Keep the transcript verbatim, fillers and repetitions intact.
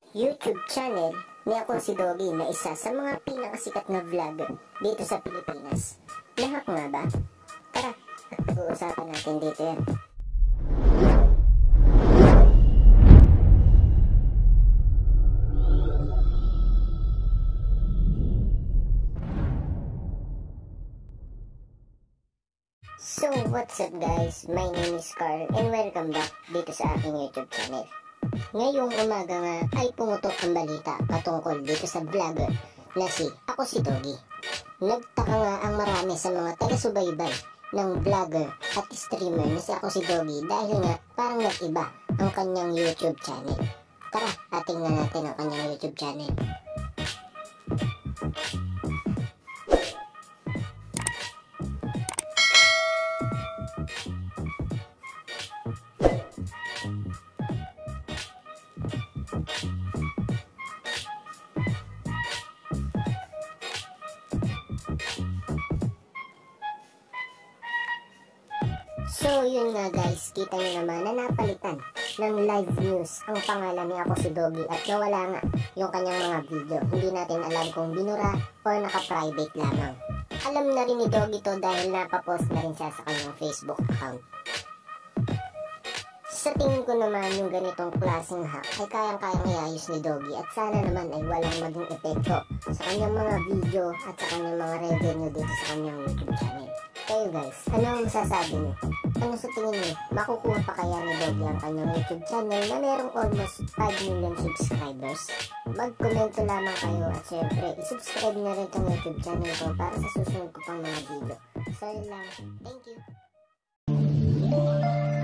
YouTube channel ni Ako Si Doggy na isa sa mga pinakasikat na vlogger dito sa Pilipinas. Lahat nga ba? Tara, at pag-uusapan natin dito yan. So, what's up guys? My name is Carl and welcome back dito sa aking YouTube channel. Ngayong umaga nga ay pumutok ang balita patungkol dito sa vlogger na si Ako Si Doggy. Nagtaka nga ang marami sa mga taga-subaybay ng vlogger at streamer na si Ako Si Doggy dahil nga parang nag-iba ang kanyang YouTube channel. Tara, ating na natin ang kanyang YouTube channel. So yun nga guys, kita nyo naman na napalitan ng live news ang pangalan ni Ako Si Doggy at nawala nga yung kanyang mga video. Hindi natin alam kung binura or naka-private lamang. Alam na rin ni Doggy to dahil napapost na rin siya sa kanyang Facebook account. Sa tingin ko naman yung ganitong klaseng hack ay kayang-kayang iayos ni Doggy at sana naman ay walang maging epekto sa kanyang mga video at sa kanyang mga revenue dito sa kanyang YouTube channel. Kayo guys, ano ang masasabi niyo? Ano sa tingin niyo? Makukuha pa kaya ni Doggy ang kanyang YouTube channel na merong almost five million subscribers? Mag-komento lamang kayo at syempre, isubscribe na rin itong YouTube channel ko para sa susunod ko pang mga video. So yun lang. Thank you!